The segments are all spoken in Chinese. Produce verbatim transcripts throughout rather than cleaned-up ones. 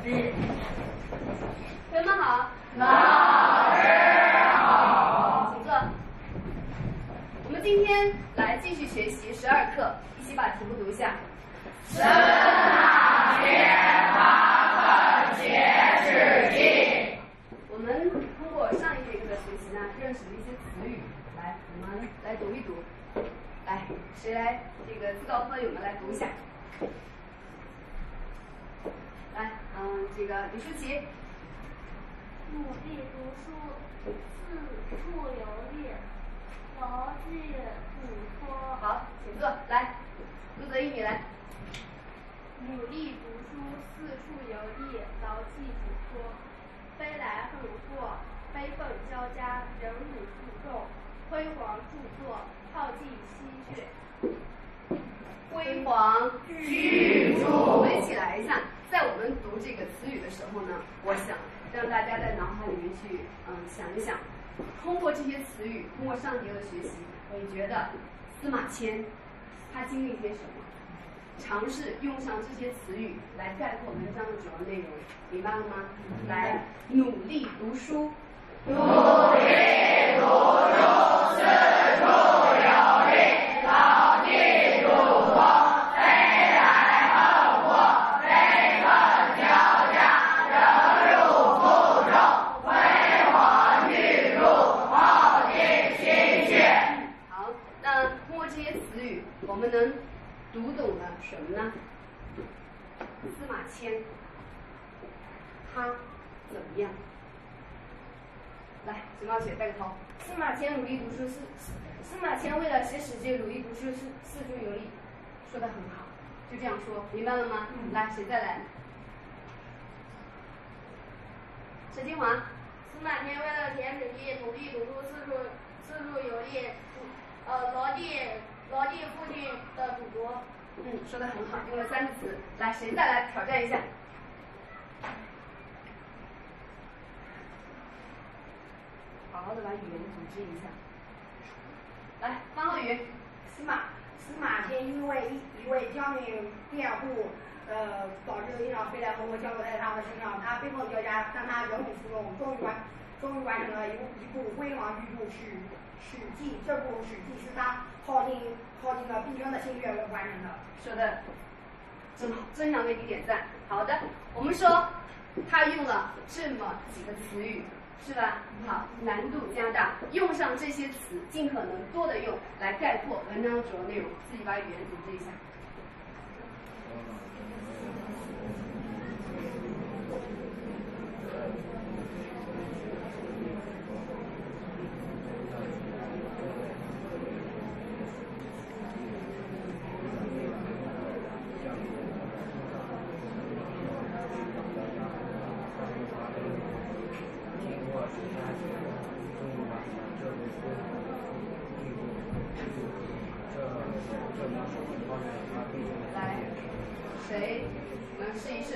是。 同学们好。 老师好。 请坐。我们今天来继续学习十二课，一起把题目读一下。 司马迁八本写史记。 我们通过上一节课的学习呢，认识了一些词语，来，我们来读一读。来，谁来这个自告奋勇的来读一下？来，嗯，这个李舒淇。 努力读书，四处游历，牢记嘱托。 好，请坐。来，陆泽一，你来。 努力读书，四处游历，牢记嘱托。飞来横祸，悲愤交加，忍辱负重，辉煌著作，耗尽心血。 辉煌巨著。我们一起来一下，在我们读这个词语的时候呢，我想让大家在脑海里面去嗯想一想，通过这些词语，通过上节的学习，你觉得司马迁他经历些什么？尝试用上这些词语来概括文章的主要内容，明白了吗？来，努力读书， 努力读书，四处游历，牢记嘱托，飞来横祸，悲愤交加，忍辱负重，辉煌巨著，耗尽心血。 好，那通过这些词语，我们能读懂了什么呢？司马迁，他怎么样？来，熊猫姐带个头。 司马迁努力读书，是司马迁为了写史记努力读书，是四处游历。 说得很好，就这样说，明白了吗？嗯、来，谁再来？陈金华。 司马迁为了写史记努力读书，四处四处游历，呃，牢记牢记父亲的嘱托。 嗯，说得很好，用了三个词。来，谁再来挑战一下？好好的把语言组织一下。来，方浩宇。 司马司马迁因为一一位将军辩护，呃，导致一场飞来横祸降落在他的身上，他悲愤交加，但他忍辱负重，终于完终于完成了一部一部辉煌巨著《史史记》。这部《史记》是他耗尽耗尽了毕生的心血完成的。 说的真好，真想给你点赞。好的，我们说他用了这么几个词语，是吧？好，难度加大，用上这些词，尽可能多的用来概括文章的主要内容，自己把语言组织一下。来，谁能试一试？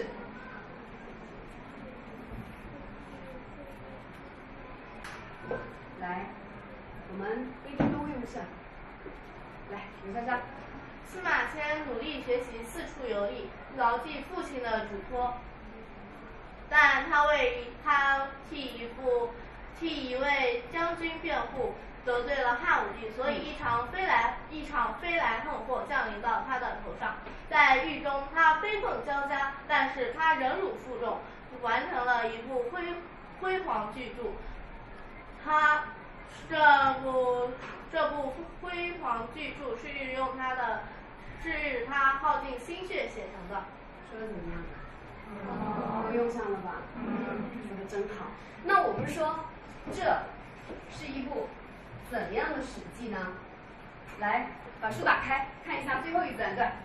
来，我们一直都用上。来，刘莎莎。 司马迁努力学习，四处游历，牢记父亲的嘱托。但他为他替一部替一位将军辩护，得罪了汉武帝，所以一场飞来一场飞来横祸降临到他的头上。在狱中，他悲愤交加，但是他忍辱负重，完成了一部辉辉煌巨著。他这部这部辉煌巨著是用他的是他耗尽心血写成的。 说的怎么样？哦，都用上了吧？嗯，说的真好。那我们说，这是一部怎样的史记呢？来，把书打开，看一下最后一自然段。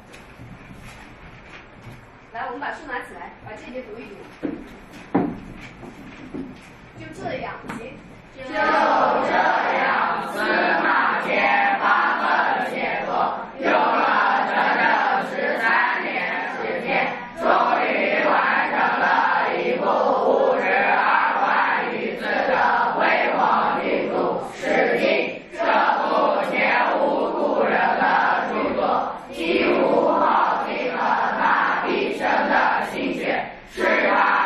来，我们把书拿起来，把这节读一读。就这样，行。 就这样，司马迁八本写作，用了整整十三年时间，终于完成了一部五十二万余字的辉煌巨著《史记》。这部前无古人的著作，几乎耗尽了他毕生的心血，是他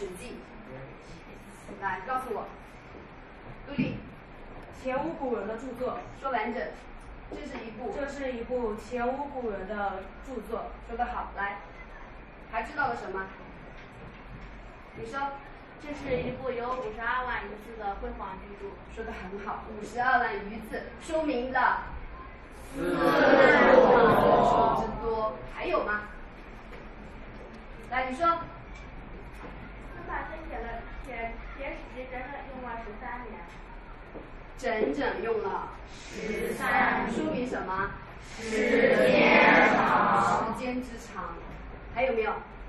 史记》？来告诉我，陆丽。 前无古人的著作。 说完整。这是一部。 这是一部前无古人的著作。 说得好，来，还知道了什么？你说。 这是一部有五十二万余字的辉煌巨著。 说得很好，五十二万余字，说明了字数之多。还有吗？来，你说。 司马迁写了写写史记，整整用了十三年。 整整用了十三， 说明什么？ 时间长。 时间之长。还有没有？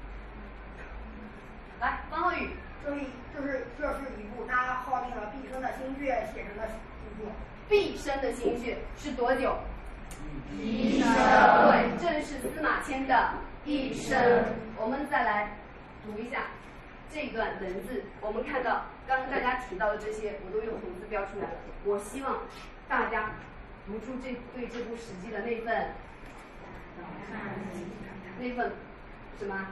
来，方浩宇。 这一这是这是一部他耗尽了毕生的心血写成的著作。 毕生的心血是多久？ 一生。 对，正是司马迁的一生。我们再来读一下这段文字。我们看到刚刚大家提到的这些，我都用红字标出来了。我希望大家读出这对这部史记的那份那份什么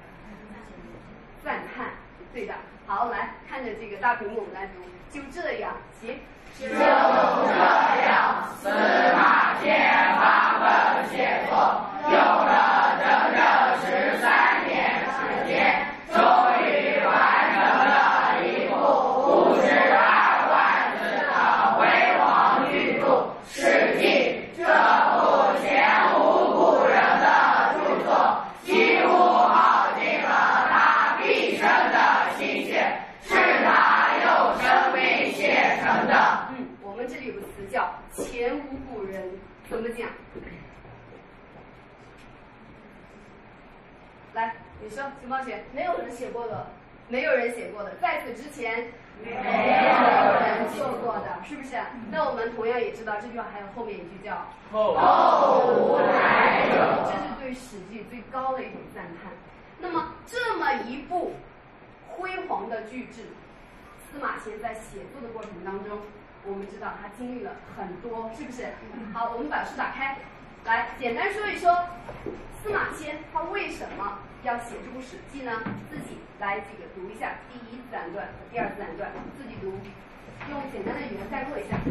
赞叹。对的，好，来看着这个大屏幕，我们来读。就这样，起。 就这样，司马迁发奋写作，用了整整十三年时间，终于完成了一部五十二万字的辉煌巨著《史记》。这部前无古人的著作，几乎耗尽了他毕生的心血，是他用生命写成的。 嗯，我们这里有个词叫“前无古人”，怎么讲？来，你说，秦茂学， 没有人写过的， 没有人写过的，在此之前没有人做过的，是不是？那我们同样也知道这句话还有后面一句叫“ 后无来者”， 这是对《史记》最高的一种赞叹。那么，这么一部辉煌的巨制，司马迁在写作的过程当中，我们知道他经历了很多，是不是？好，我们把书打开，来简单说一说司马迁他为什么要写这部《史记》呢？自己来这个读一下第一自然段和第二自然段，自己读，用简单的语言概括一下。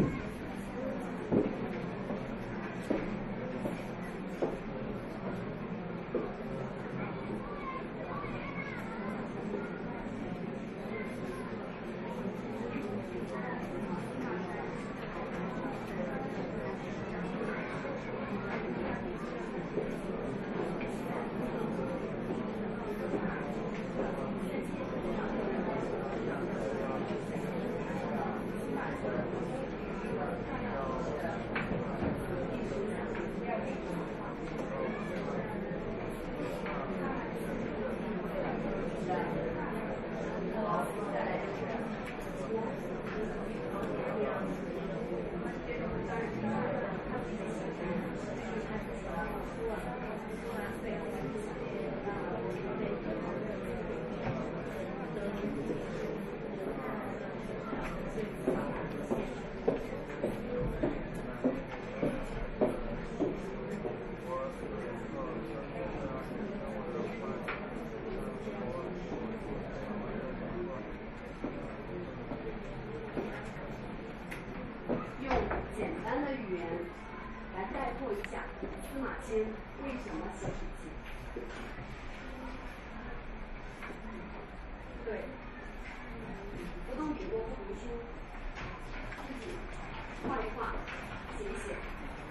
为什么写史记？对，不动笔墨不读书，自己画一画，写一写。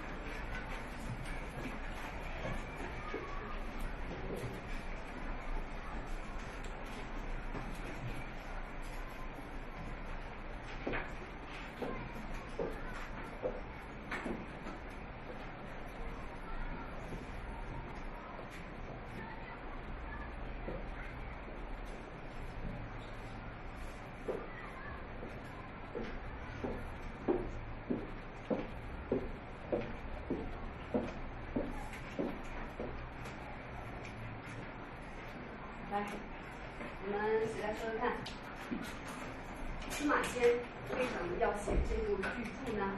来，我们谁来说说看，司马迁为什么要写这部巨著呢？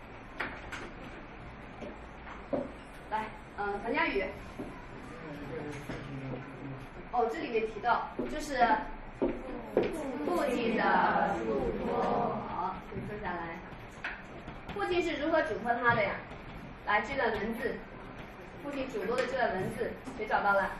来，嗯、呃，樊佳宇。哦，这里面提到，就是司父亲的嘱托。好，可以坐下来。父亲是如何嘱托他的呀？来，这段文字，父亲嘱托的这段文字，谁找到了？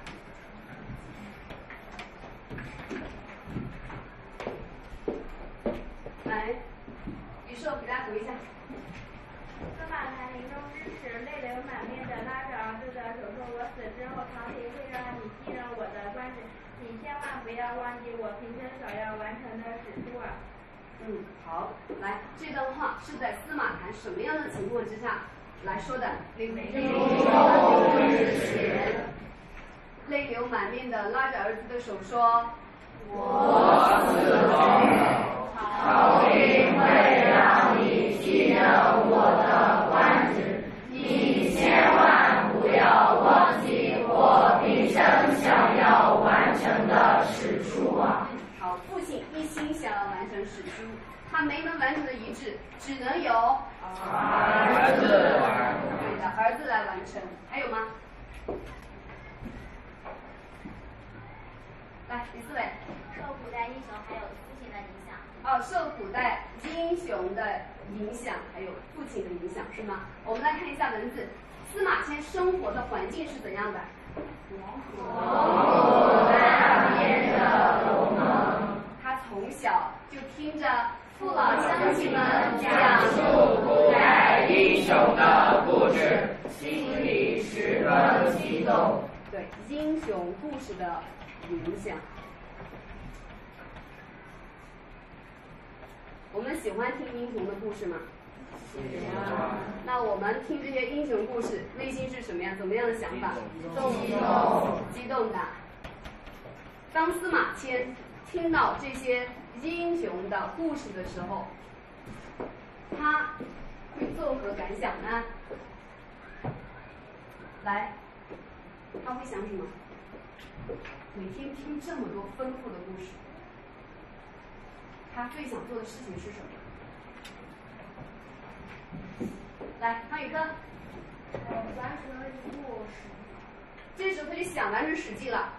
来，于硕给大家读一下。 司马谈临终之时，泪流满面的拉着儿子的手说：“我死之后，朝廷会让你继任我的官职，你千万不要忘记我平生所要完成的史书啊！” 嗯，好，来，这段话是在司马谈什么样的情况之下来说的？临终之前，泪流满面的拉着儿子的手说：“ 我死后，朝廷会让你继任我的官职，你千万不要忘记我毕生想要完成的史书啊！” 好，父亲一心想要完成史书，他没能完成的遗志，只能由儿子完成。 对的，儿子来完成。还有吗？来，第四位。 受古代英雄还有父亲的影响。 哦，受古代英雄的影响，还有父亲的影响，是吗？我们来看一下文字。司马迁生活的环境是怎样的？ 黄河南边的龙门。 他从小就听着父老乡亲们讲述古代英雄的故事，心里十分激动。 对英雄故事的影响。我们喜欢听英雄的故事吗？喜欢。那我们听这些英雄故事，内心是什么样？怎么样的想法？ 激动。 激动的。当司马迁听到这些英雄的故事的时候，他会作何感想呢？来，他会想什么？每天听这么多丰富的故事，他最想做的事情是什么？来，汤宇科。 呃，完成一部史。 这时候他就想完成《史记》了。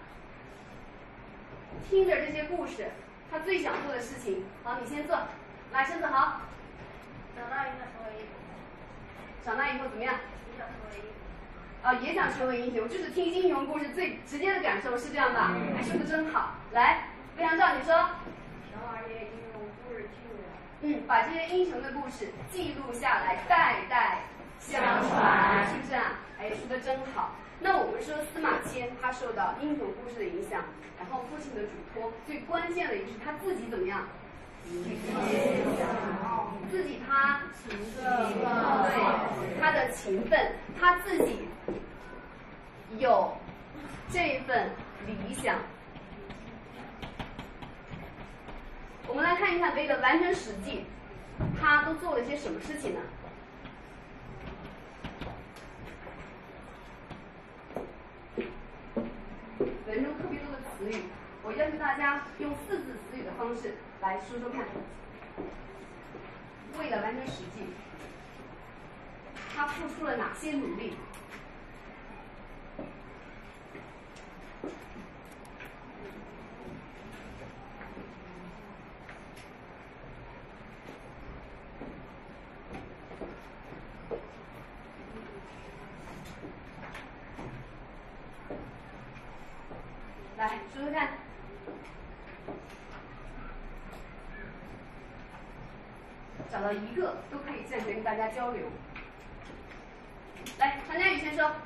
听着这些故事，他最想做的事情，好，你先做，来，身子好。 长大以后成为英雄。 长大以后怎么样？ 也想成为英雄。 啊，也想成为英雄，这是听英雄故事最直接的感受，是这样吧？哎，说的真好。来，魏阳照，你说。 想把这些英雄故事记录下来。 嗯，把这些英雄的故事记录下来，代代相传， 是不是啊？哎，说的真好。那我们说司马迁他受到英雄故事的影响，然后父亲的嘱托，最关键的一个是他自己怎么样？自己他勤奋，对他的勤奋，他自己有这份理想。我们来看一看为了完成《史记》，他都做了些什么事情呢？文中特别多的词语，我要求大家用四字词语的方式来说说看。为了完成《史记》，他付出了哪些努力？来说说看。找到一个都可以站起来跟大家交流。来，唐佳宇先说。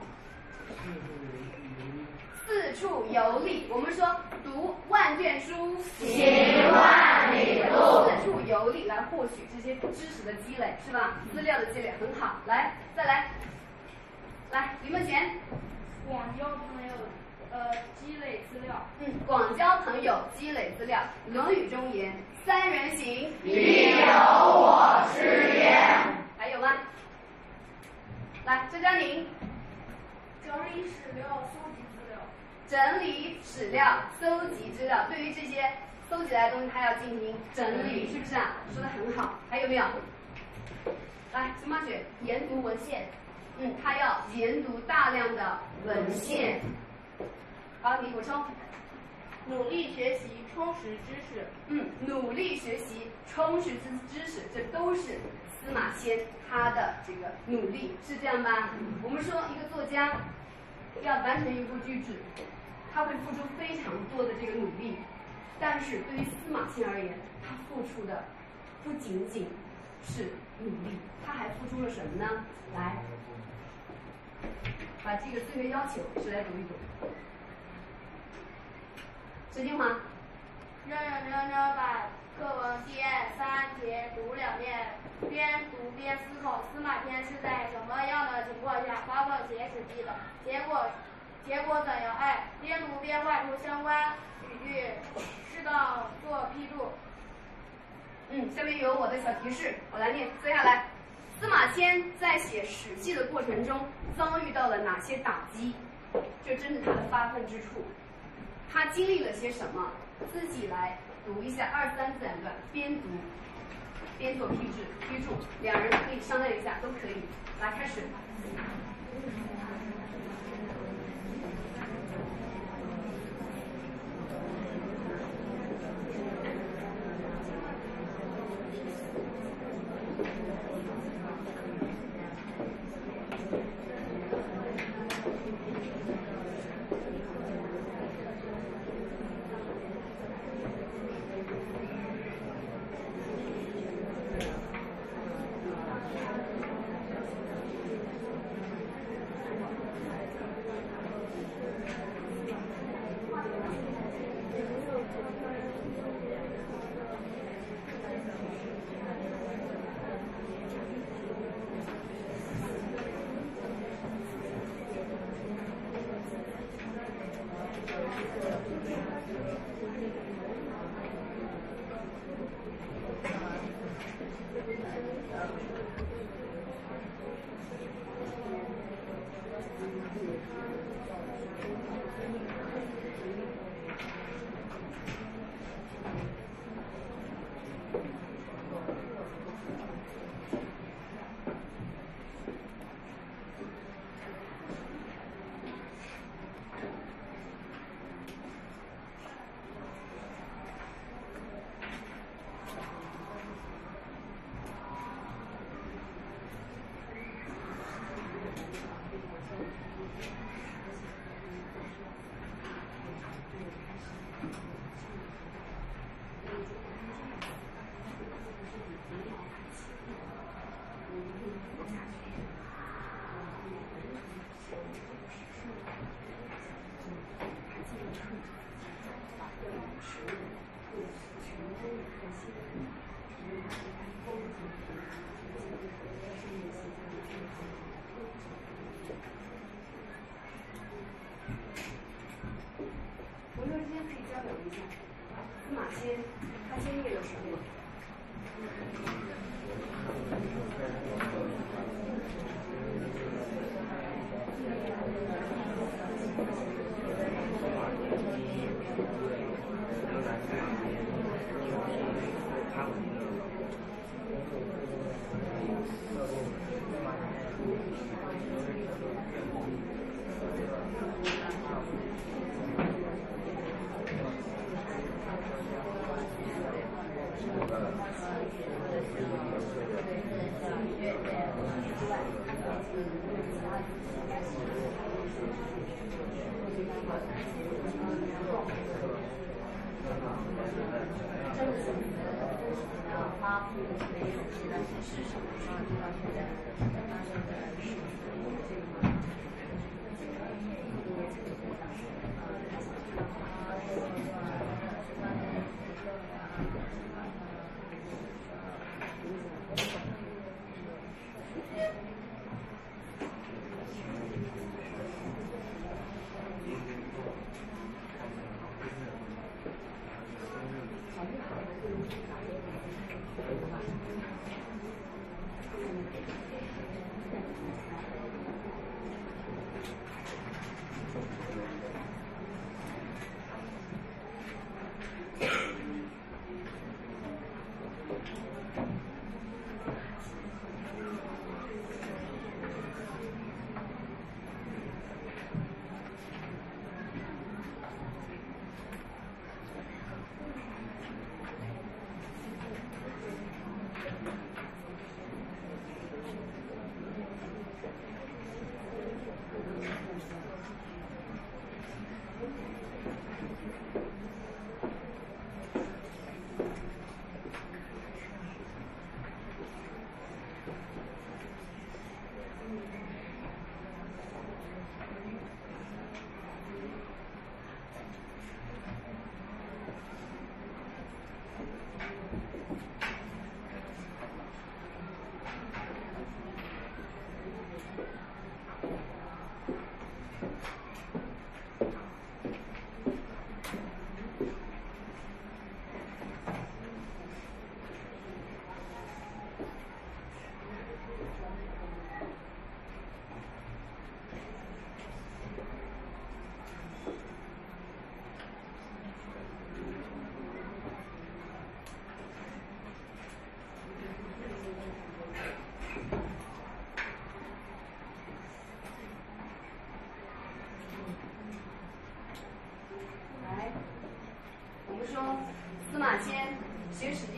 四处游历，我们说读万卷书， 行万里路。 四处游历来获取这些知识的积累，是吧？资料的积累很好。来，再来，来，李梦贤。 广交朋友，呃，积累资料。 嗯，广交朋友，积累资料。《论语》中言：“三人行， 必有我师焉。” 还有吗？来，周佳宁。 整理史料，搜集资料。 整理史料，搜集资料。对于这些搜集来的东西，他要进行整理，是不是啊？说的很好。还有没有？来，熊猫雪。 研读文献。 嗯，他要研读大量的文献。好，你补充。 努力学习，充实知识。 嗯，努力学习，充实知知识，这都是司马迁他的这个努力，是这样吧？我们说一个作家要完成一部句子，他会付出非常多的这个努力，但是对于司马迁而言，他付出的不仅仅是努力，他还付出了什么呢？来，把这个最后要求谁来读一读？石金华。 认认真真把课文第三节读两遍，边读边思考司马迁是在什么样的情况下发放写史记的，结果结果怎样？哎，边读边画出相关语句，适当做批注。 嗯，下面有我的小提示，我来念。接下来，司马迁在写《史记》的过程中遭遇到了哪些打击？这正是他的发愤之处。他经历了些什么？自己来读一下二三自然段，边读边做批注，批注，两人可以商量一下，都可以。来，开始。朋友之间可以交流一下，司马迁他经历了什么？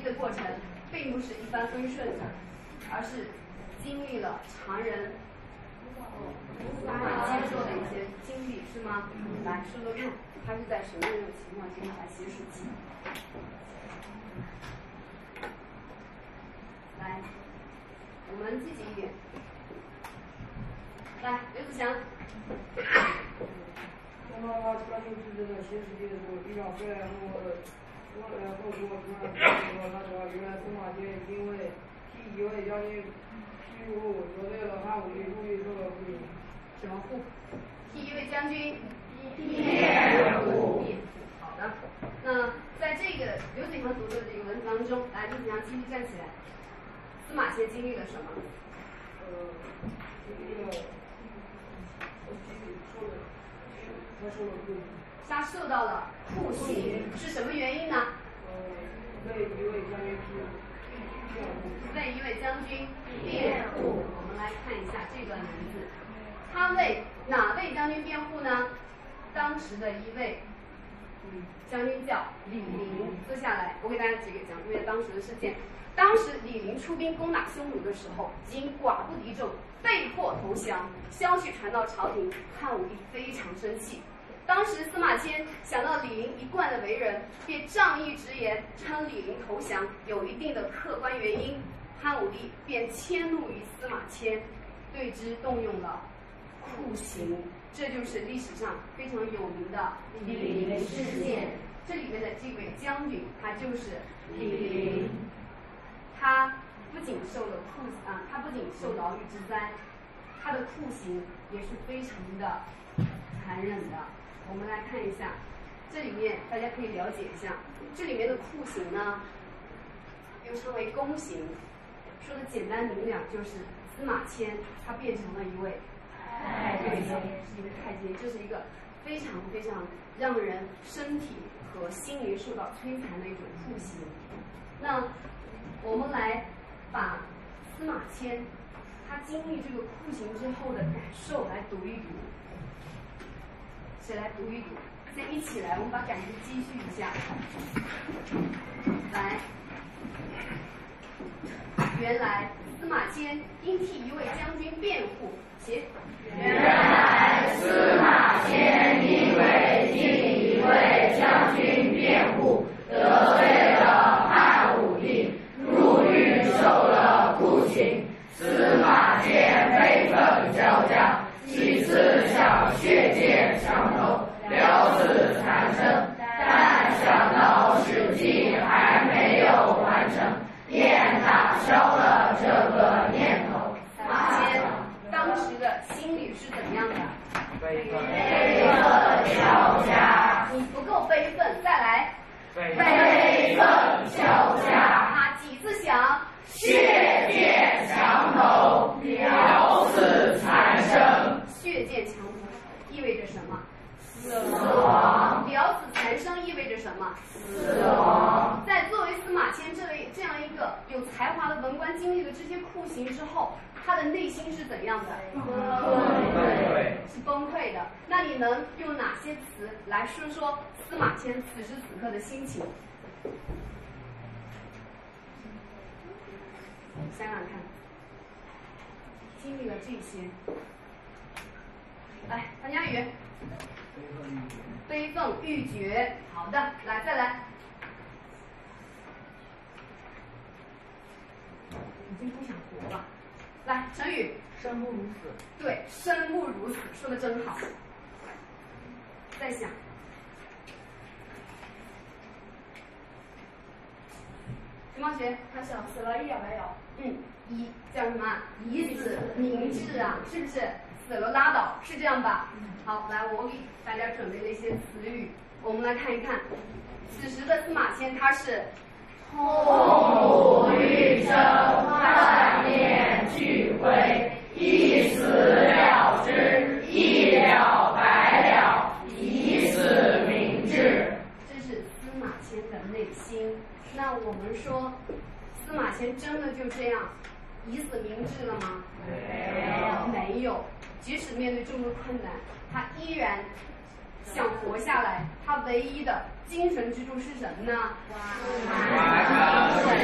的过程并不是一帆风顺的，而是经历了常人无法接受的一些经历，是吗？来说说看，他是在什么样的情况之下来写暑记？来，我们积极一点。来，刘子祥。 我妈妈刚进这个写暑记的时候，经常回来和我，我然后跟我突然说，他说原来司马迁因为替一位将军披护，得罪了汉武帝，故意受了不义。 什么护？替一位将军辩护。 好的，那在这个刘子祥读的这个文字当中，来，刘子祥继续站起来。司马迁经历了什么？ 呃，经历了，我经历受了，他受了不义。 他受到了酷刑，是什么原因呢？ 呃，被一位将军披辩护。 为一位将军辩护。我们来看一下这段文字，他为哪位将军辩护呢？当时的一位将军叫李陵。接下来我给大家几个讲因为当时的事件。当时李陵出兵攻打匈奴的时候，因寡不敌众，被迫投降。消息传到朝廷，汉武帝非常生气。当时司马迁想到李陵一贯的为人，便仗义直言，称李陵投降有一定的客观原因。汉武帝便迁怒于司马迁，对之动用了酷刑。这就是历史上非常有名的李陵事件。这里面的这位将军，他就是李陵。他不仅受了酷啊，他不仅受牢狱之灾，他的酷刑也是非常的残忍的。我们来看一下，这里面大家可以了解一下，这里面的酷刑呢，又称为宫刑。说的简单明了，就是司马迁他变成了一位太监，是一个太监，这是一个非常非常让人身体和心灵受到摧残的一种酷刑。那我们来把司马迁他经历这个酷刑之后的感受来读一读，谁来读一读？先一起来，我们把感觉积蓄一下。来，原来司马迁因替一位将军辩护，写。 原来司马迁因为替一位将军辩护，得罪了汉武帝，入狱受了酷刑。司马迁悲愤交加，几次想血溅墙头，了此残生，但想到史记还没有完成，便打消了这个念头。 司马迁当时的心里是怎样的？ 悲愤交加。 你不够悲愤，再来。 悲愤交加。 他几次想血溅墙头，了此残生。 血溅墙头意味着什么？ 死亡。 了此残生意味着什么？ 死亡。 在作为司马迁这类这样一个有才华的文官经历了这些酷刑之后，他的内心是怎样的？ 崩溃。 是崩溃的。那你能用哪些词来说说司马迁此时此刻的心情？想想看，经历了这些，来，唐佳宇，悲愤欲绝。好的，来再来。已经不想活了。来，陈宇， 生不如死。 对，生不如死，说的真好。再想，陈茂学， 他想死了一了百了。 嗯，以叫什么？以死明志啊，是不是？死了拉倒，是这样吧？好，来，我给大家准备了一些词语，我们来看一看。此时的司马迁他是痛不欲生，万念俱灰，一死了之，一了百了，以死明志。 这是司马迁的内心。那我们说，司马迁真的就这样以死明志了吗？ 没有， 没有。即使面对众多困难，他依然想活下来。他唯一的精神支柱是什么呢？ 完成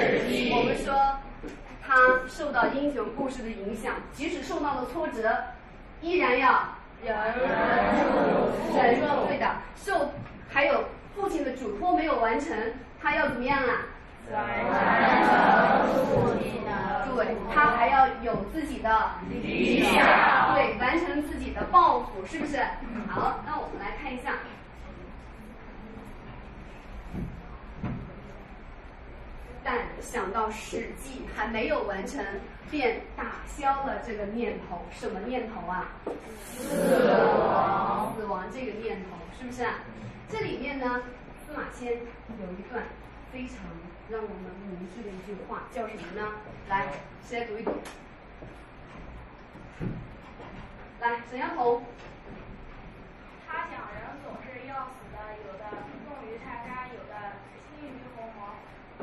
受到英雄故事的影响，即使受到了挫折，依然要忍忍住，对的。受还有父亲的嘱托没有完成，他要怎么样啊？完成父亲的，对，他还要有自己的理想，对，完成自己的抱负，是不是？好，那我们来看一下。但想到史记还没有完成，便打消了这个念头。什么念头啊？死亡，死亡这个念头，是不是啊？这里面呢，司马迁有一段非常让我们明智的一句话，叫什么呢？来，谁来读一读？来，沈阳彤。 他想人总是要死的，有的重于泰山，有的轻于鸿毛。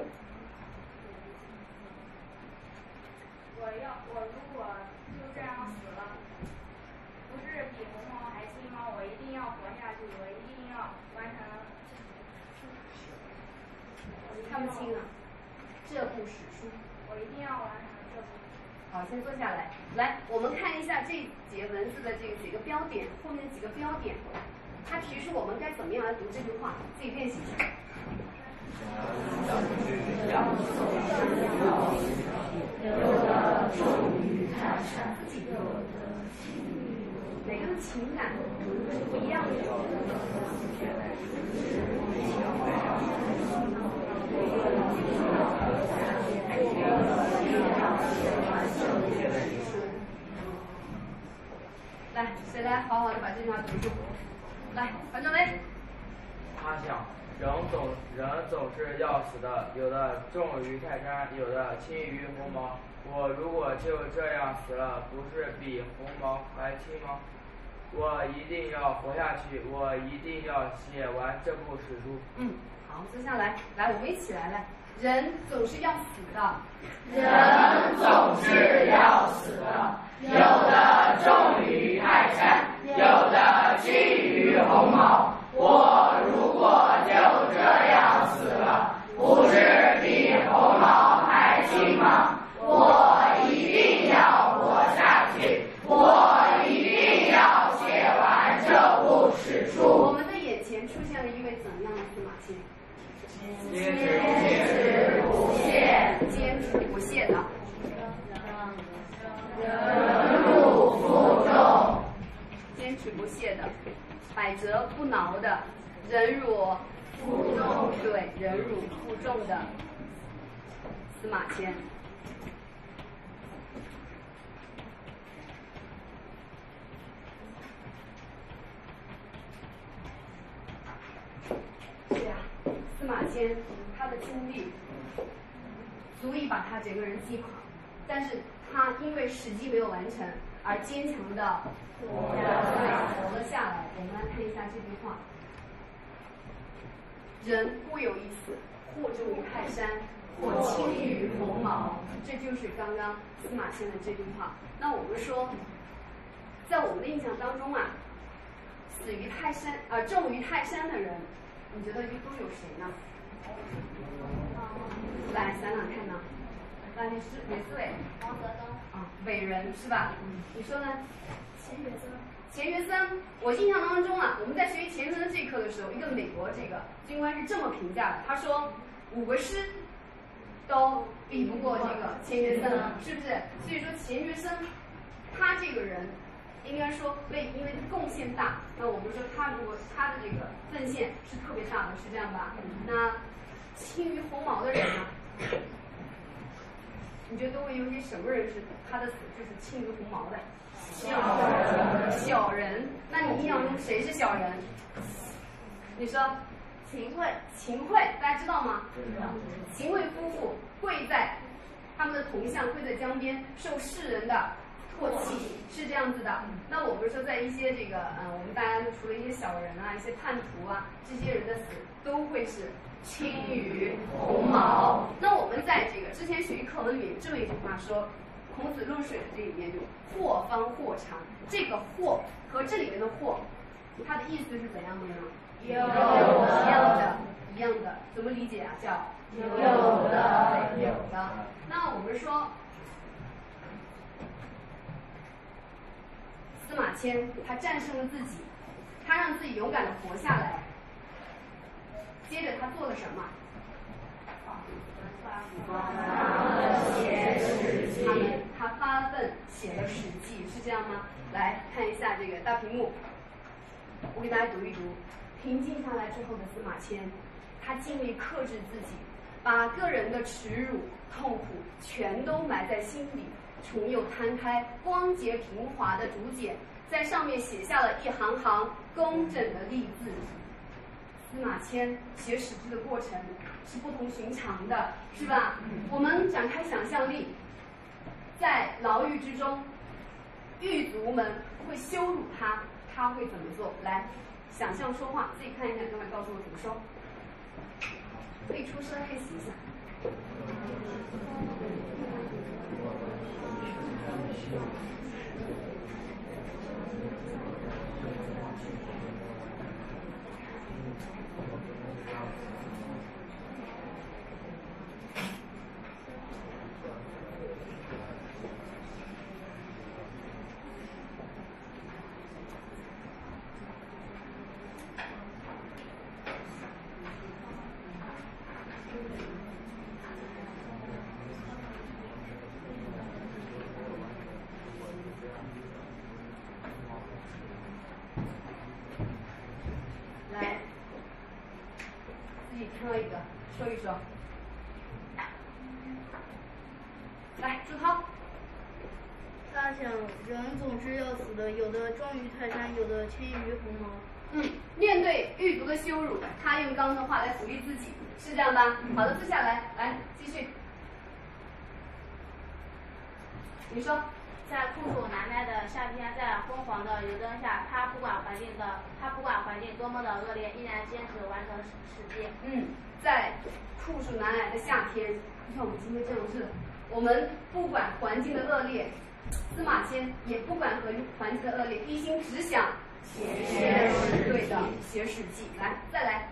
我要我如果就这样死了，不是比鸿毛还轻吗？我一定要活下去，我一定要完成。 看不清啊，这部史书。 我一定要完成这部。 好，先坐下来。来，我们看一下这节文字的这个几个标点，后面几个标点，它提示我们该怎么样来读这句话，自己练习一下。每个的情感是不一样的。来，谁来好好的把这句话读住？来，樊正雷。 他想，人总人总是要死的，有的重于泰山，有的轻于鸿毛。我如果就这样死了，不是比鸿毛还轻吗？我一定要活下去，我一定要写完这部史书。 嗯，好，接下来，来，我们一起来来。人总是要死的， 人总是要死的，有的重于泰山，有的轻于鸿毛。我如果就这样死了，不是比鸿毛还轻吗？我一定要活下去，我一定要写完这部史书。 我们的眼前出现了一位怎样的司马迁？ 坚持不懈， 坚持不懈的， 忍辱负重， 坚持不懈的，百折不挠的，忍辱负重，对，忍辱负重的司马迁。是呀，司马迁他的经历足以把他整个人击垮，但是他因为史记没有完成而坚强的活了下来。我们来看一下这句话：人固有一死，或重于泰山，或轻于鸿毛。这就是刚刚司马迁的这句话。那我们说，在我们的印象当中啊，死于泰山啊、呃，重于泰山的人，你觉得都有谁呢？来想想看呢。来，你是哪四位？ 毛泽东。 啊，伟人是吧？ 嗯。 你说呢？ 钱学森。 钱学森，我印象当中啊，我们在学习钱学森这一课的时候，一个美国这个军官是这么评价的，他说五个师都比不过这个钱学森，是不是？所以说钱学森他这个人应该说为因为贡献大，那我们说他如果他的这个奉献是特别大的，是这样吧？那轻于鸿毛的人呢？你觉得都会有一些什么人是他的死就是轻于鸿毛的？小人。小人，那你印象中谁是小人？你说？秦桧。秦桧，大家知道吗？知道。秦桧夫妇跪在他们的铜像跪在江边，受世人的唾弃，是这样子的。那我们说，在一些这个呃，我们大家除了一些小人啊、一些叛徒啊，这些人的死都会是轻于鸿毛。那我们在这个之前学习课文里面这么一句话说，孔子论水的这里面就或方或长，这个或和这里面的或，它的意思是怎样的呢？有的，一样的，一样的，怎么理解啊？叫有的，有的。那我们说， 司马迁他战胜了自己，他让自己勇敢的活下来。接着他做了什么？ 写史记。 他们他发奋写了《史记》，是这样吗？来看一下这个大屏幕，我给大家读一读。平静下来之后的司马迁，他尽力克制自己，把个人的耻辱、痛苦全都埋在心里，重又摊开光洁平滑的竹简，在上面写下了一行行工整的隶字。司马迁写《史记》的过程是不同寻常的，是吧？我们展开想象力，在牢狱之中，狱卒们会羞辱他，他会怎么做？来，想象说话，自己看一看，等会告诉我怎么说。可以出声练习一下。来，自己挑一个说一说。来，朱涛。 他想，人总是要死的，有的重于泰山，有的轻于鸿毛。 嗯，面对狱卒的羞辱，他用刚刚的话来鼓励自己，是这样吧？好的，坐下来，来继续。你说。 在酷暑难耐的夏天，在昏黄的油灯下，他不管环境的，他不管环境多么的恶劣，依然坚持完成史记。 嗯，在酷暑难耐的夏天，就像我们今天这样热，我们不管环境的恶劣，司马迁也不管和环境的恶劣，一心只想写史，对的，写史记。来，再来。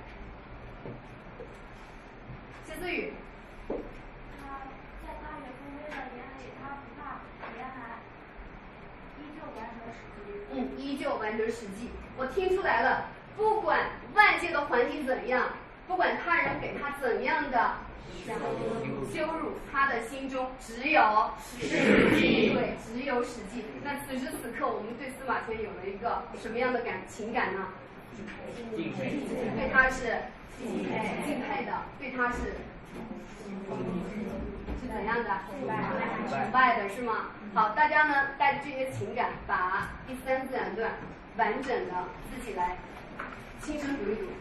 谢思雨。 他在大雪纷飞的严里，他不怕严寒，依旧完成史记。 嗯，依旧完成史记。我听出来了，不管外界的环境怎样，不管他人给他怎样的羞辱，他的心中只有史记。对，只有史记。那此时此刻，我们对司马迁有了一个什么样的感情感呢？ 敬佩。 对他是敬佩，敬佩的，对他是是怎样的？崇拜的是吗？好，大家呢带着这些情感，把第三自然段完整的自己来亲身读一读。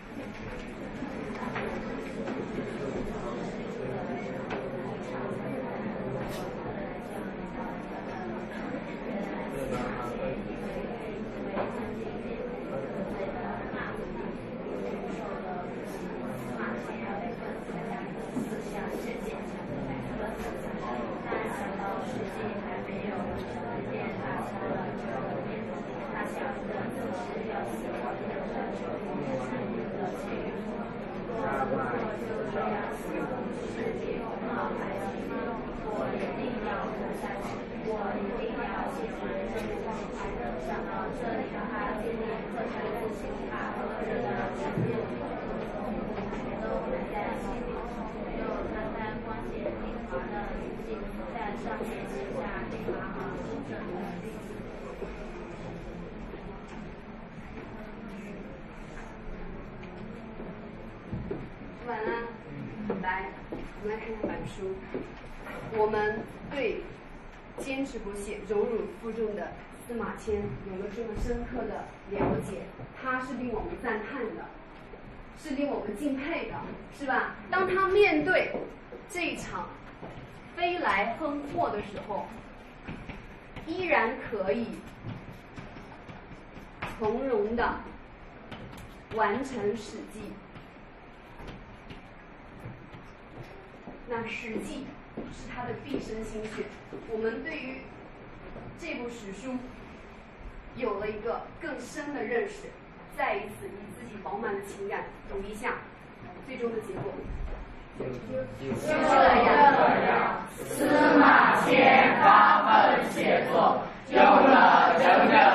完了，来，我们来看看板书。我们对坚持不懈、荣辱负重的司马迁有了这么深刻的了解，他是令我们赞叹的，是令我们敬佩的，是吧？当他面对这一场飞来横祸的时候，依然可以从容的完成史记。那史记是他的毕生心血，我们对于这部史书有了一个更深的认识。再一次以自己饱满的情感读一下最终的结果。 就这样，司马迁发奋写作，用了整整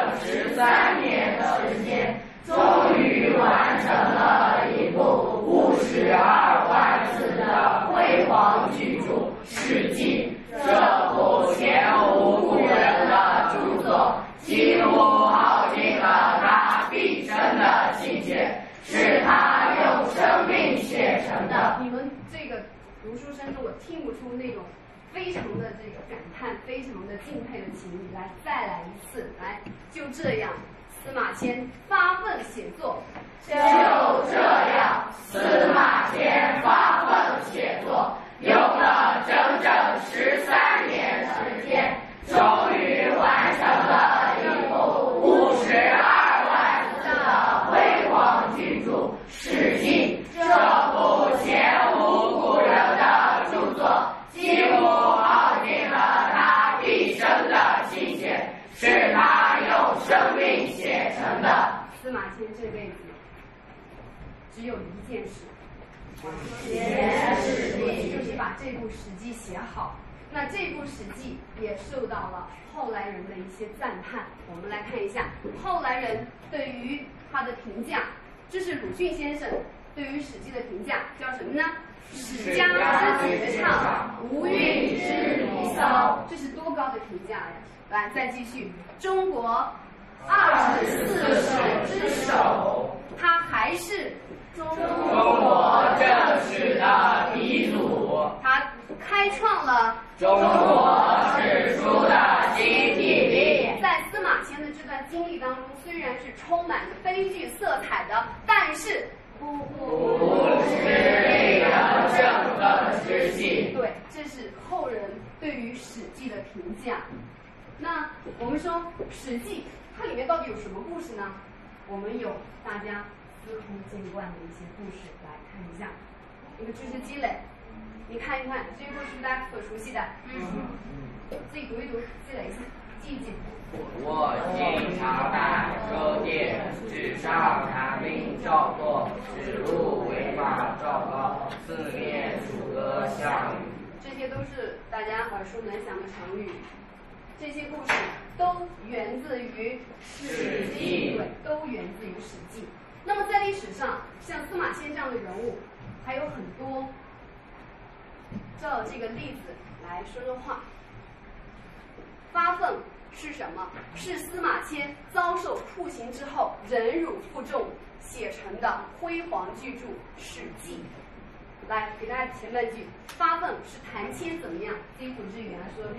辉煌巨著《史记》。这部前无古人的著作，几乎耗尽了他毕生的心血，是他用生命写成的。 你们这个读书声中，我听不出那种非常的这个感叹，非常的敬佩的情谊。来，再来一次，来，就这样，司马迁发奋写作。 就这样，司马迁发奋写作，用了整整十三年时间，终于完成了一部五十二万字的辉煌巨著《史记》。这部前无古人的著作，几乎耗尽了他毕生的心血，是他用生命写成的。 司马迁这辈子只有一件事， 写史记， 就是把这部《史记》写好。那这部《史记》也受到了后来人的一些赞叹。我们来看一下后来人对于他的评价，这是鲁迅先生对于《史记》的评价，叫什么呢？史家之绝唱，无韵之离骚。这是多高的评价呀！来，再继续，中国二十四首之首，他还是中国正史的鼻祖， 他开创了中国史书的新地理。 在司马迁的这段经历当中，虽然是充满着悲剧色彩的，但是不不失令人振奋之气。 对，这是后人对于《史记》的评价。那我们说《史记》它里面到底有什么故事呢？我们有大家司空见惯的一些故事，来看一下一个知识积累。你看一看这些故事是大家所熟悉的，嗯，自己读一读，积累一下，记一记。 我经常在收殿，纸上谈兵照作，指鹿为马赵高，四面楚歌项羽。 这些都是大家耳熟能详的成语。这些故事都源自于《史记》，对，都源自于《史记》。那么在历史上，像司马迁这样的人物还有很多。照这个例子来说说话。发愤是什么？是司马迁遭受酷刑之后忍辱负重写成的辉煌巨著《史记》。来，给大家前半句，发愤是谭谦怎么样？自己组织语言来说说看。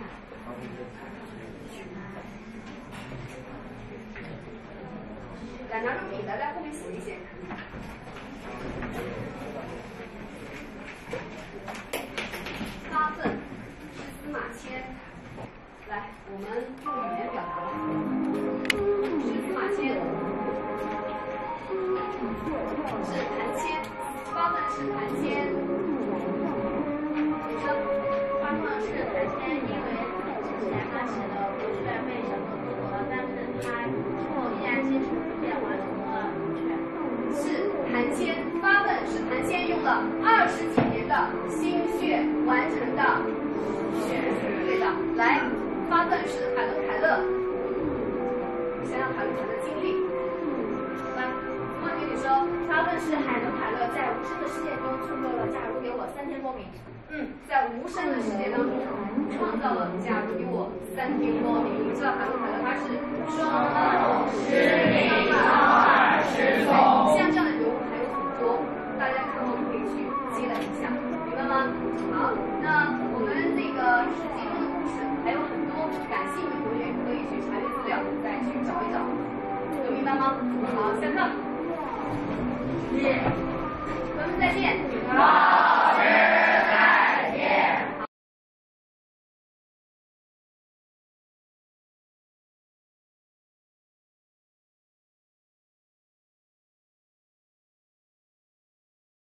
来，拿出笔来，在后面写一写。发愤是司马迁，来，我们用语言表达。是司马迁，是谭谦，发愤是谭谦。女生， 发愤是谭谦，因为之前他写的国学被整个剥夺了，但是他之后依然坚持不变，完成了国学。 是谭谦，发愤是谭谦用了二十几年的心血完成的学，对的。来，发愤是海伦凯勒，想想海伦凯勒经历。来，孟婷你说， 发愤是海伦凯勒在无声的世界中创造了“假如给我三天光明”。 嗯，在无声的世界当中创造了“假如给我三天光明”。你知道海伦凯勒他是双耳失明，双耳失聪。像这样的人物还有很多，大家看后可以去积累一下，明白吗？好，那我们这个史记中的故事还有很多，感兴趣的同学可以去查阅资料，再去找一找，有明白吗？好，下课。咱们再见。 好。